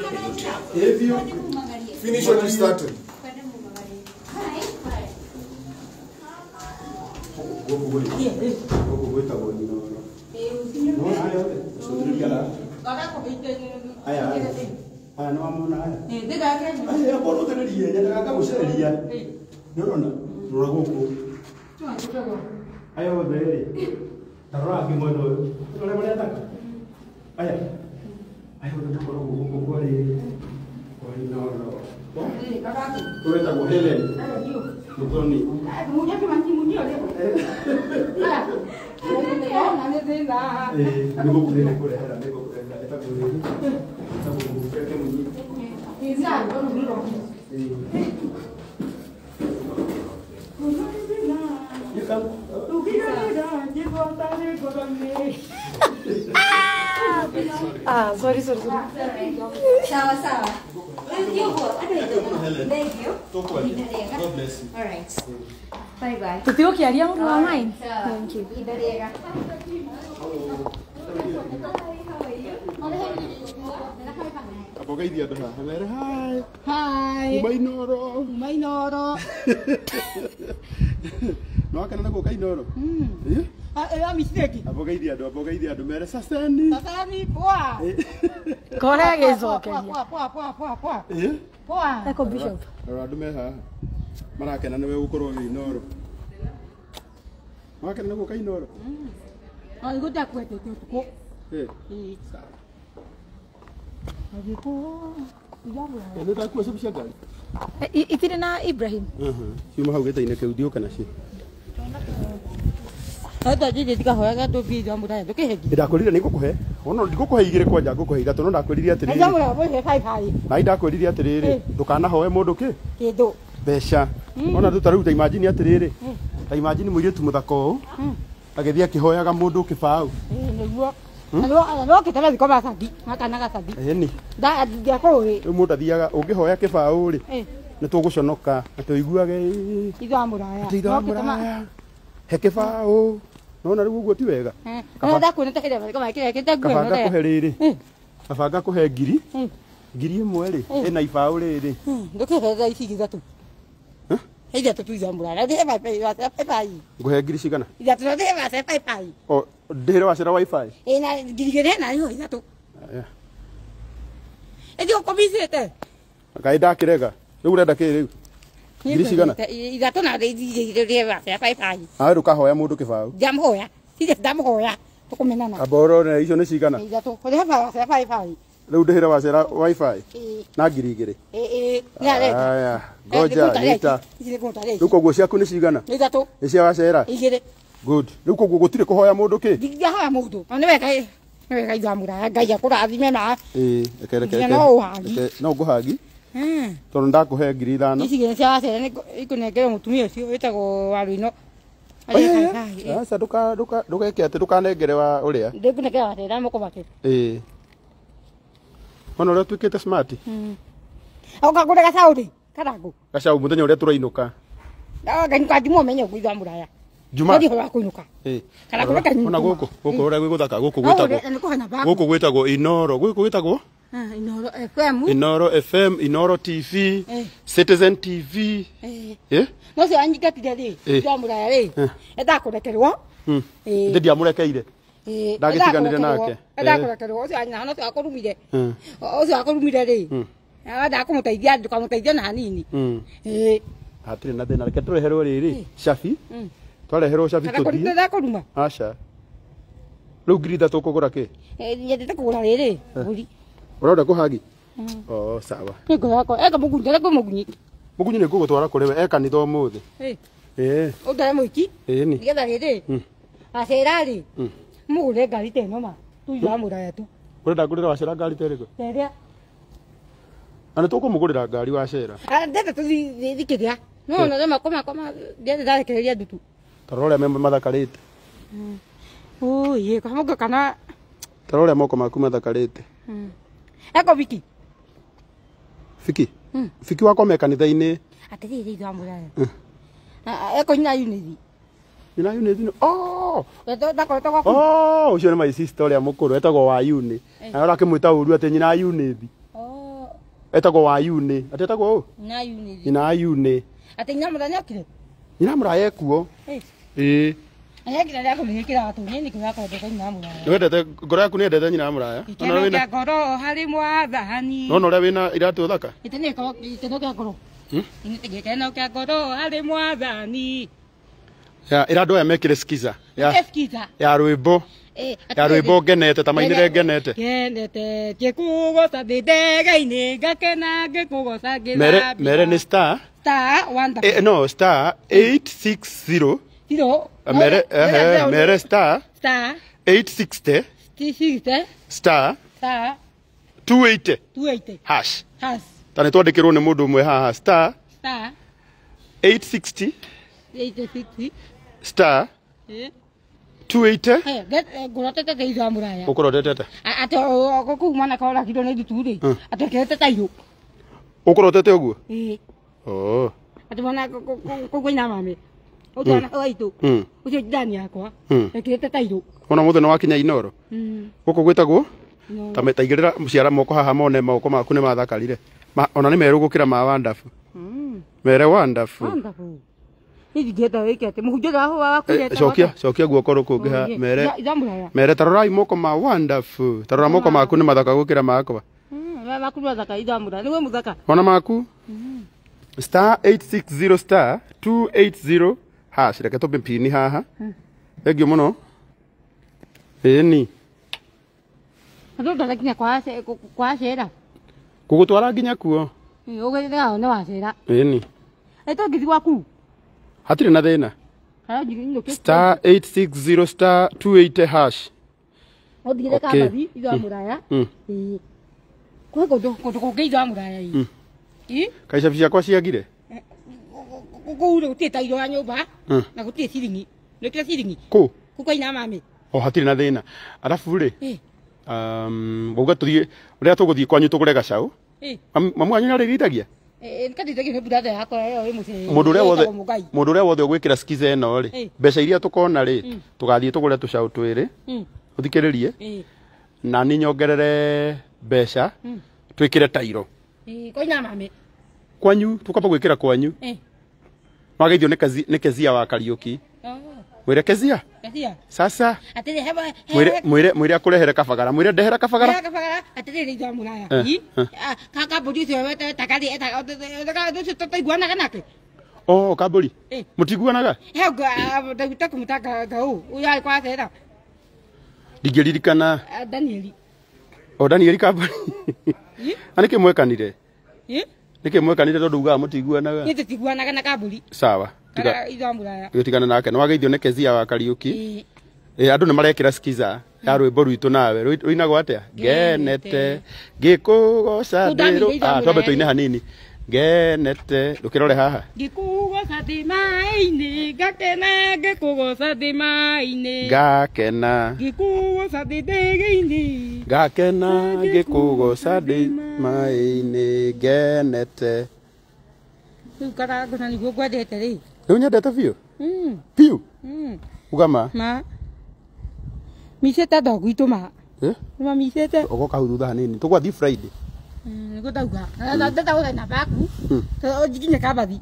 If you finish what you started. Sorry. Sawa. Thank you. God bless you. All right. Bye. Tutuyo kiaria mtu wa mine. Thank you. Abogaidi ado ha. Hello, hi. Hi. Mainoro. No akana ko kainoro. Mistake. Abogaidi ado mere sasani. Sasani poa. Correct is okay. Poa. Poa. Eko bishop. Ado me ha. Mara kana ne ukoro inoro. No akana ko kainoro. Ngoja kwetu tuko. Sawa. Ajiko. Ne ta ku sabu shagali. Itire na Ibrahim. Sima haugeta ine keudio kana shi. Hata jiji tikahoyaga tubiithwa muraya tukihegi. Ndakwirire niko kuhe. Ono ndikukuhe igire kwanja ngukuhe igatu no ndakwirire atiriri. Njamura bohe bye. Na ndakwirire atiriri. Ndukanahoe mundu ki? Kindu. Besha. Ona tutaruta imagine atiriri. Ta imagine muiritu muthako. Agithia akihoyaga mundu kibau. Niguo. No kitara thiko basadi. Makana gasadi. Ni. Ndia kuri. Mundu athiaga ungihoya kibau ri. Ni tuguconoka na tuiguage. Itwa muraya. He kibau. No na riu guo ti wega. Kana kuona takire kama kile kitaguo. Kabanga kuhe riri. Kabanga kuhe ngiri. Ngiri imwe ri. Ina ibau riri. Ndukihetha ici igithatu. Heja tutuiza muraya. Ndihe bye. Nguhe ngiri cigana? Igatu ndihe bye. O ndihira wacira wifi. Na ngirigire na yo igatu. Edio komisete. Ngai ndakirega. Riu urenda ki riu? Ngiri cigana? Igatu na ndihe bye. Aru kahoya mundu kibau. Jamhoya. Sije ndamhoya. Tukumenana. Aboro na icio ni cigana? Igatu. Ndihe bye. Riu ndihira wacira wifi. Na ngiri igiri. Aya. Ngoja nita. Riu koguo ciaku ni cigana? Igatu. Ni cia wacira? Igiri. Good. Riu koguo gutire kuhoya mundu ki? Ndihoya mundu. Ni wega igamura Ngai akurathime na. Reke. No nguhagi? Tondu ndakuhe ngiri ithano. Icigire cia wacira ikunengere mutumia ucio witagwo Waruino. Sasa ndukeke ati ndukanengere wa uria. Ndikunengera wacira mukumake. Ona uria twikite smart. Ukagura gacauri. Karangu. Gacau muthenya uria turainuka. Ngai nukandimo menye gwithwa muraya. Juma. Ndiho wa kuinuka. Kana kureka nyuma. Ona guku uria gwiguthaka guku gwitagwo Inoro. Guku gwitagwo? Inoro FM. Inoro FM, Inoro TV, Citizen TV. No se anyikatire ri. Gwithwa muraya ri. Ndakurekerwo. Ndi ndiamurekeire. Ndagitiganire nake. Ndakurekerwo ucio anyana no akorumire. Ucio akorumire ri. Ndakumuteithia ndukamuteithia na hanini. Hatire na thina reke tureherwo riri. Shafi. Twareherwo shafi tuthie. Ndakuruma. Aca. Riu ngiri ithatu kugura ki? Nyendete kugura riri. Mburi. Urenda kuhagi? Sawa. Ngoko eka mugunjere ko mugunyi. Mugunyi ni ngugutwara kuri we eka ni tho muthi. Udare muiki? Ni. Nigetha riri. Acera ri. Mugure ngari teno ma. Tuiga muraya tu. Urenda ngurira wacira ngari teriko? Teria. Ana tukumugurira ngari wacira. Ndete tuthikiria. No no rema koma ndete ndarekereria ndutu. Tarore membe mathakarite. Ye kamuga kana. Tarore moko maku mathakarite. Eko Viki. Fiki. Fiki wako me kanitha-ini. Atiri ithwa muraya. Eko nyina unithi. Nyina unithi no. Ndakoretwo gwaku. Ucio ni my sister uria mukuru etagwo wa uni. Na ora kimwita uru ati nyina unithi. Etagwo wa yuni. Ati etagwo u? Na yuni. Ina yuni. Ati nyamura nyakire. Ina mura yekuo. Ayakira yako nikira watu nini kwa kwa kwa nyamura. Wendete ngoro yaku ni endete nyina mura ya. Ona wina ngoro hari mwathani. No ria wina iratu thaka. Itene ko iteno kya ngoro. Ini tegekeno kya ngoro hari mwathani. Ya irado ya mekire skiza. Skiza. Ya rwimbo. Ya rwimbo ngenete tamainire ngenete. Ngenete kikugoca ndege-inĩ ngakena ngĩkũgoca ngĩthambia. Mere ni star. Star wonderful. No star 860. Tiro. Mere star. Star 860. 60. Star. Star 280. 280. Hash. Hash. Tani twandikirwo ni mundu umwe haha star. Star 860. 860. Star 280. Get ngorotete te izo amuraya. Ukorotete. Ate kuma na kora kido ne dituri. Ate kete tayo. Ukorotete uguo? Oh. Ate mana ko kwina mame. Utana oitu. Ucio ndani yakwa. Ekete tayo. Ona mutheno wakinya inoro. Guko gwitagwo? Tametaigirira muciara moko haha mone moko maku ni mathakarire. Ona ni meru gukira ma wonderful. Mere wonderful. Wonderful. Igeta wekete muhujira aho wakuleta. Cokia guoko rukungi ha mere tarorai moko ma wonderful. Tarora moko maku ni mathaka gukira makwa. Maku mathaka idamura. Niwe muthaka. Ona maku? Star 860 star 280 hash reke to pini haha. Egio muno. Eni. Ado ndarakinya kwa cera. Kugutwara nginya kuo. Ugethera ne wa cera. Eni. Eto ngithi waku. Hatire na thina. Star 860 star 280 hash. Othire kabathi izo muraya. Kwa kondo kugeitha muraya ii. Kaisha ciakwa ciagire. Kuure gutita iro ya nyumba na gutie ciringi. Nikire ciringi. Ku kwaina mami. O hatire na thina. Arafu ri. Bauga tuthie uria tuguthie kwanyu tugure gacau. Mamu anyu nyariritagia. Mundu uria wothe ugwikira skiza eno ri mbeca iria tukona ri tugathie tugure tucau twiri uthikiririe na ni nyongerere mbeca twikire tairo koina mami kwanyu tukamba gwikira kwanyu magaithio ni kezia wa Kariuki mwire kezia sasa mwire akurehere kabagara mwire ndehera kabagara atire izo muraya kaka bodi cio wete takari eta tutaiguanaga nake kaburi mutiguanaga ndagita kumutaka ngau uyu ari kwa thera ndingĩririkana Danieli kaburi anike mwekanire nike mwekanire tondu ugaga mutiguanaga tiguanaga na kaburi sawa tigana nake no wageithio ni kezia wa Kariuki andu ni marekira skiza ya rwimbo rwitu nawe ruinagwo atia ngenete ngikugoca ndiru twambe tuine hanini ngenete ndukirore haha ngikugoca ndimai-ini ngakena ngikugoca ndimai-ini ngakena ngikugoca ndege-ini ngakena ngikugoca ndimai-ini ngenete riu karangona niguo ngwendete ri riu nyendete biu biu ugama misete ndogu itu ma ma misete ugoka hau thutha hanini tugwathie Friday ngutauga ndata na baku to jikinya kabathi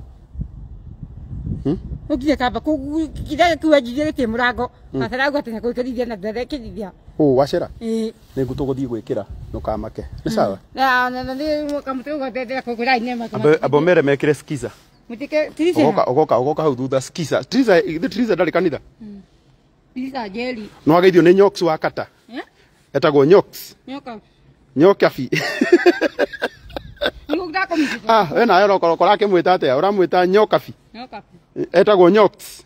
ukinya kaba kida kuwa jije te murango masara gwatenya kwikirithia na ndere kirithia wacera ni ngutuguthie gwikira nukamake ni sawa na ndi kamutugo ndere kugura ine maka abo mere mekire skiza mutike tiriza ugoka hau thutha skiza tiriza ndari kanitha tiriza jeli no ageithio ni nyoks wa kata etagwo nyoks nyokabi we nawe rokora kimwita atia uramwita nyokabi etagwo nyoks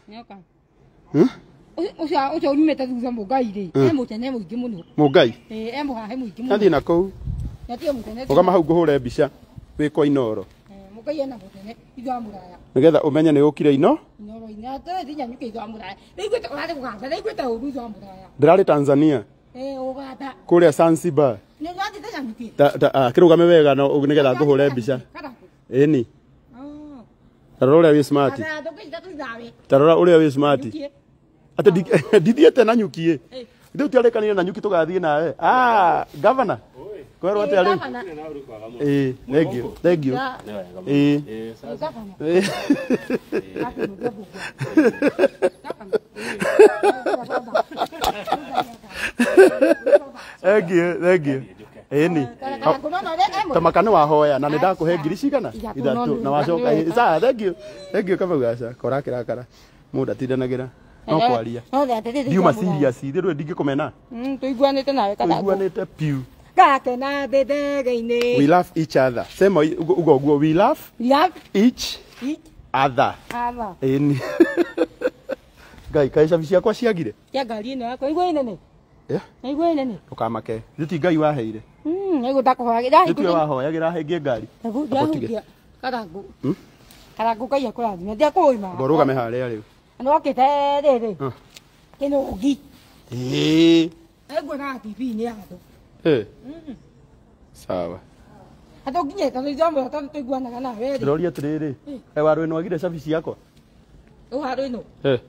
ucio umite thutha mugai ri mutene muingi muno mugai muhahe muingi muno athi na kuu ugama hau nguhure mbica wi kwa inoro mugai ena mutene itho amuraya nigetha umenye ni ukire inoro ina te thinya nyuke itho amuraya niguite urari kugamba niguite uru itho amuraya ndirari Tanzania uganda kuria Zanzibar ni ngati te nyuke kirugame wega no nigetha nguhure mbica eni tarora uria wi smart tarora uria wi smart ate ndithiete na nyuki riu tiarikanire na nyuki tugathie nawe governor Kwerwo atia riu? Thank you. Thank you. Thank you. Thank you. Ni. Tamakano wahoya na nindakuhe ngiri cigana? 3 na wacoka. Sawa, thank you. Thank you kama gaca. Kora kirakara. Mundu atindanagira. No kwaria. Ndiuma serious. Ndiro ndingĩkũmena. Tuiguanĩte nawe kana. Tuiguanĩte piu. Gake na ndege-inĩ. We love each other. Sema ugo we love each other. Ni. Ngai kaisha ciakwa ciagire. Ya ngari ĩno yakwa igua inene. Igua inene. Ukamake. Ruti Ngai waheire. Nĩguo ndakuhoyagira. Nĩtuo wahoyagĩra hengie ngari. Ndahutia. Karangu. Karangu Ngai akũrathime. Ndiakũima. Ngorũgame harĩa rĩu. Nokĩte rĩrĩ. Kĩnũngi. Nguona TV-inĩ ya andũ. Sawa. Hata nginya tũthomo tũiguanaga nawe rĩ. Ndĩroria atĩrĩrĩ. Waru ĩno agire cabi ciakwa. Waru ĩno.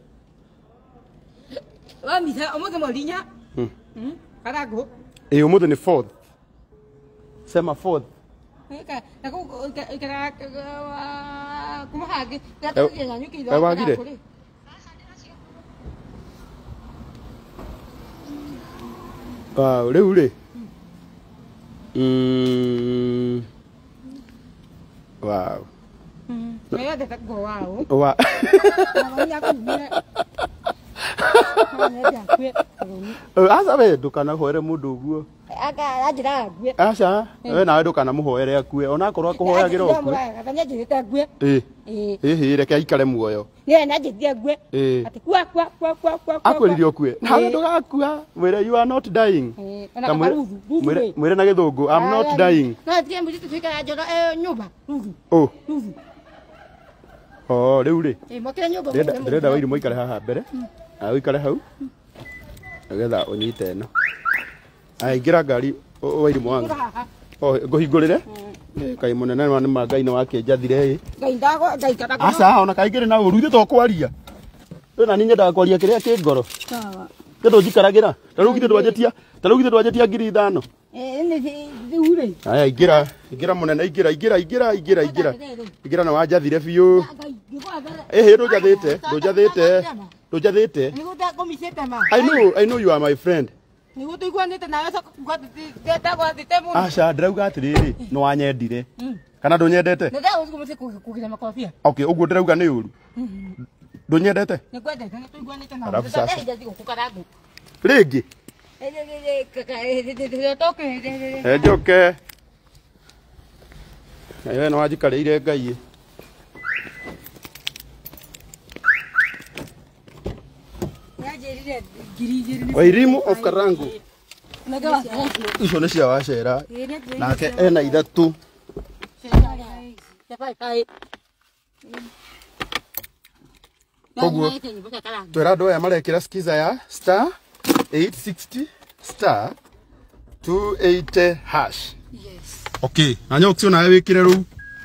Wamisa ũmũthĩ mweri 4. Karangu. Ũmũthĩ nĩ 4th. Sema 4th. Kuma hangĩ. Wagire. Rĩu rĩ. Wow. Wa. Asa we ndũkanahoere mũndũ ũguo. Anjĩra ngue. Aca, we nawe ndũkanamũhoere akue. Ona akorwo akũhoyagĩra ũkue. Nĩanjĩrĩte ngue. Reke aikare muoyo. Nĩanjĩrĩte ngue. Ati kwa. Akwĩrire ũkue. Nawe ndũgakua. Mwĩre you are not dying. Mwĩre na gĩthũngũ I'm not dying. No tiye mũriti twĩkara njoro nyũmba. Rĩu rĩ. Mokĩra nyũmba. Ndĩrenda Wairimũ aikare haha mbere. Ũikare hau. Nĩgetha ũnyite ĩno. Ingĩra ngari Wairimũ wangu. Ngũhingũrĩre. Kai mũnene nĩ ma Ngai nĩ wakĩnjathire. Ngai karaga. Aca ona kaingĩrĩ na ũru ithuĩ tũkwaria. Na niĩ nyendaga kwaria kĩrĩa kĩ ngoro. Sawa. Kĩndũ njikaragĩra. Tarĩu githĩ ndwanjetia 5,000. Rĩu rĩ. Aya ingĩra mũnene ingĩra na wanjathire biũ. Ndũnjathĩte. I know you are my friend. Aca ndĩrauga atĩrĩrĩ nĩ wanyendire. Kana ndũnyendete? Okay, ũguo ndĩrauga nĩ ũru. Ndũnyendete? Arabu sasa. Rĩngĩ? Njoke. We nĩ wanjikarĩire Ngai. Wairimu of Karangu. Icio nĩ cia Wacera. Nake ena 3. Koguo twĩra andũ aya marekĩra skiza ya *860 *280#. Okay, na Nyox onawe wĩkĩre rĩu.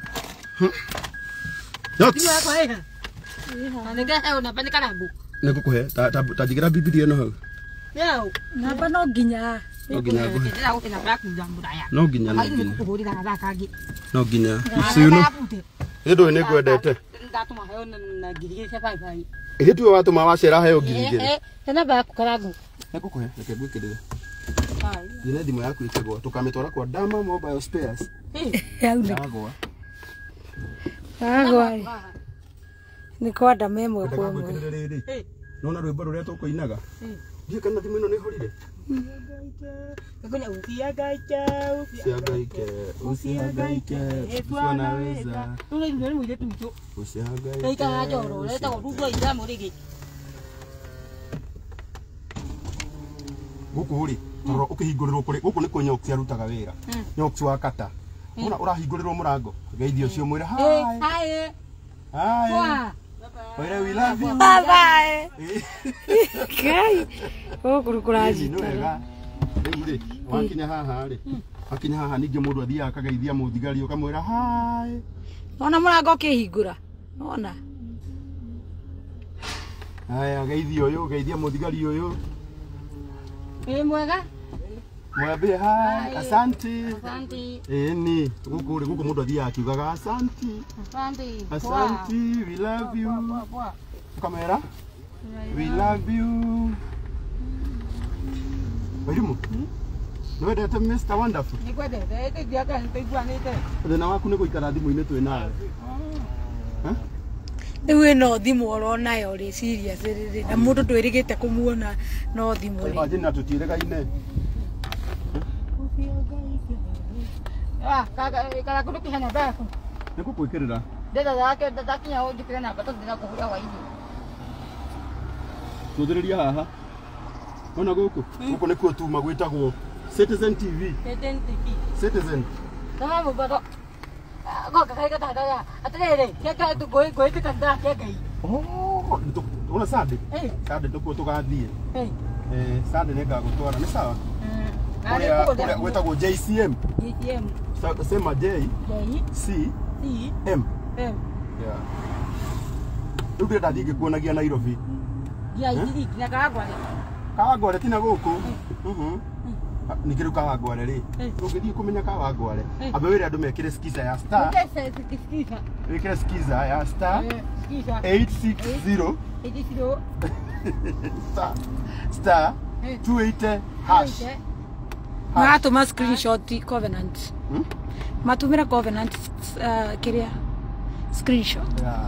Nyox. Nĩngũkũhe ta njigĩra Biblia ĩno hau. Namba no nginya. No nginya. Nĩndũĩ nĩngwendete. Ĩhĩ tuwe watũma Wacera heo 2,000. Namba yaku Karangu. Nĩngũkũhe reke ngwĩkĩrĩre. Nyine thimũ yaku ĩkĩgwa tũkamĩtwara kwa Dama Mobile Spares. Yagwa. Nĩ kwa Dama ĩmwe kwa ĩmwe. Nona rwĩmbo rũrĩa tũkũinaga. Ndiĩ kana thimũ ĩno nĩ ĩhorire. Usihangaike, unaweza. Gũkũ rĩ, toro ũkĩhingũrĩrwo kũrĩ gũkũ nĩ kũ Nyox arutaga wĩra. Nyox wa kata. Ona ũrahingũrĩrwo mũrango. Geithio ũcio mwĩre hi. Oire we love you. Bye. Kai. Kũrajitara. Rĩu wakinya haha rĩ. Wakinya haha ningĩ mũndũ athiaga akageithia mũthigari ũkamwĩra hi. Ona mũrango ũkĩhingũra. Ona. Aya geithia ũyũ, geithia mũthigari ũyũ. Mwega. Mwambie hi, asante. Asante. Ni guku mundu athia akiugaga asante. Asante. Asante, we love you. Kamera. We love you. Walimu. No ndete Mr. Wonderful. Ni kwende, ndete ndiaka nitaiguanite. Thina waku ni guikara thimu-ini twi nawe. Riu no thimu oronayo ri serious riri na mundu twirigite kumuona no thimu ri. Ajina tutiregaine. Kala kudu kihana bako. Niku kwikirira. Ndeta yake ndatakinya ujikira na bato ndina kuhura wa hivi. Tuthiriria haha. Ona guku. Guku ni kuo tuma gwitagwo Citizen TV. Citizen TV. Citizen. Kama mubato. Goka kai kata ya. Atrere, keka tu goi kanda keka. Oh, ona sade. Sade tuko tugathie. Sade ne gagutwara ni sawa. Kule gwetagwo JCM. JCM. Sema J. C. M. M. Yeah. Ndio ndadi ngikuonagia Nairobi. Ya hii na kagwale. Kagwale tina guku. Nikiru kagwale ri. Ungithie kumenya kagwale. Abe wire andu mekire skiza ya star. Skiza. Wikire skiza ya star. Skiza. 860. 80. Star 280 hash. Matuma screenshot Covenant. Matumira Covenant kiria screenshot. Yeah.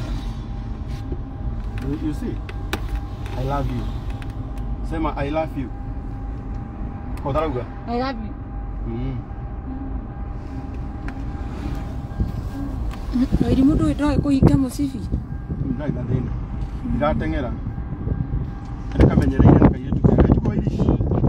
You see? I love you. Sema I love you. Kodaruga. I love you. Iri mundu itoe kuhinga musibi. Ndai na thina. Ndatengera. Ndakamenyereire kaiyetu kaiyetu kwa irishi.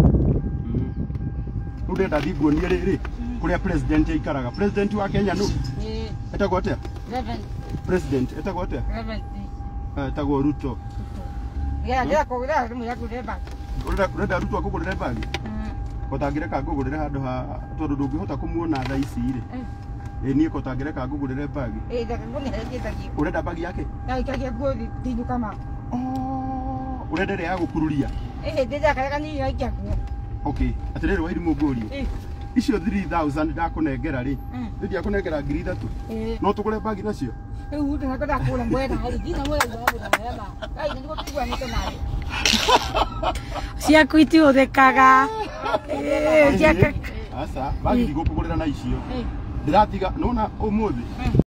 Ndio ndathiguonie riri kuria president aikaraga. President wa Kenya no. Etagwo atia? Reverend. President etagwo atia? Reverend. Etagwo Ruto. Ya kugura rumu ya kureba. Urenda Ruto akugurire bagi. Kotangireka ngugurire handu ha tondu ndungihota kumuona thaa ici ri. Nie kotangireka ngugurire bagi. Ndakagune heketagi. Urenda bagi yake? Ya ikagia godi tindu kama. Urenda ria gukururia? Ndija kareka ni ya ikiaku. Okay, atirero wa irimu nguri. Icio 3000 ndakunengera ri. Ndi akunengera 3000. No tugure bagi nacio. Riu ndakada kula mwena hari dina mwena wema. Kai ndiko tigwa nite nawe. Cia kwiti uthekaga. Asa, bagi ndigukugurira na icio. Ndiratiga nona umuthi.